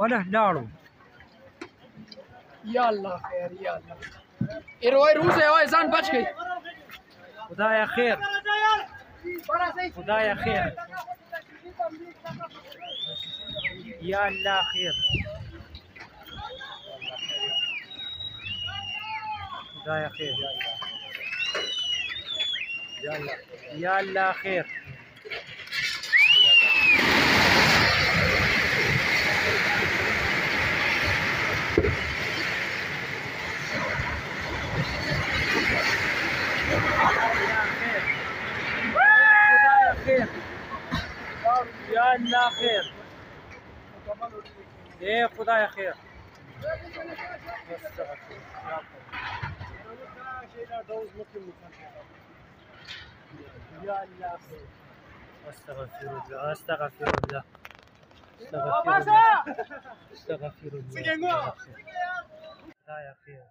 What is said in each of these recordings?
أنا دارو يلا خير يلا روي روزه هاي زان بچ خدايا خير خدايا خير يا الله خير خدايا خير يا الله خير يا الله خير ايه خدايا خير يا الله خير استغفر الله استغفر الله استغفر الله خدايا خير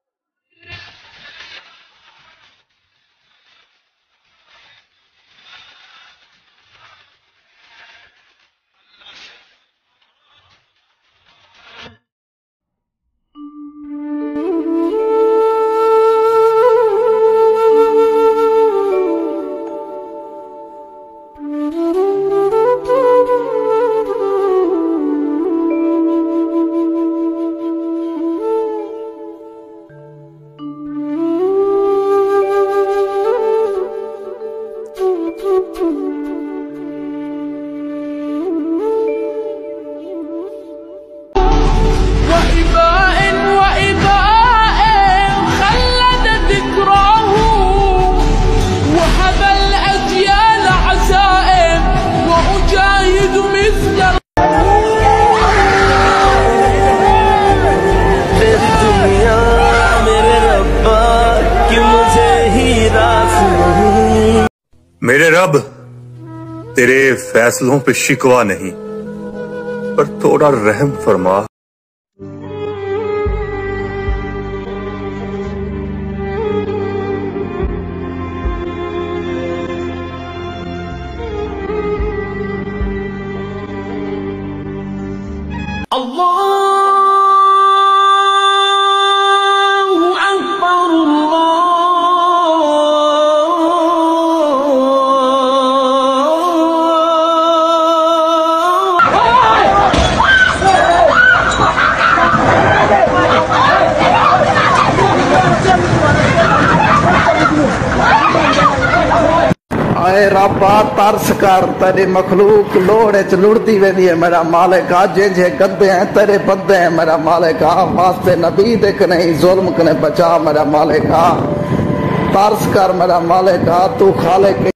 मेरे रब तेरे फैसलों पे शिकवा नहीं पर थोड़ा रहम फरमा। आए रब्बा तरस कर तेरी मखलूक लोड़ च लुड़ती वेंदी है मेरा मालिका जे गद्दे हैं तेरे बंदे हैं मेरा मालिका वास्ते नबी देख नहीं जुल्म कने बचा मेरा मालिका तरस कर मेरा मालिका तू खाले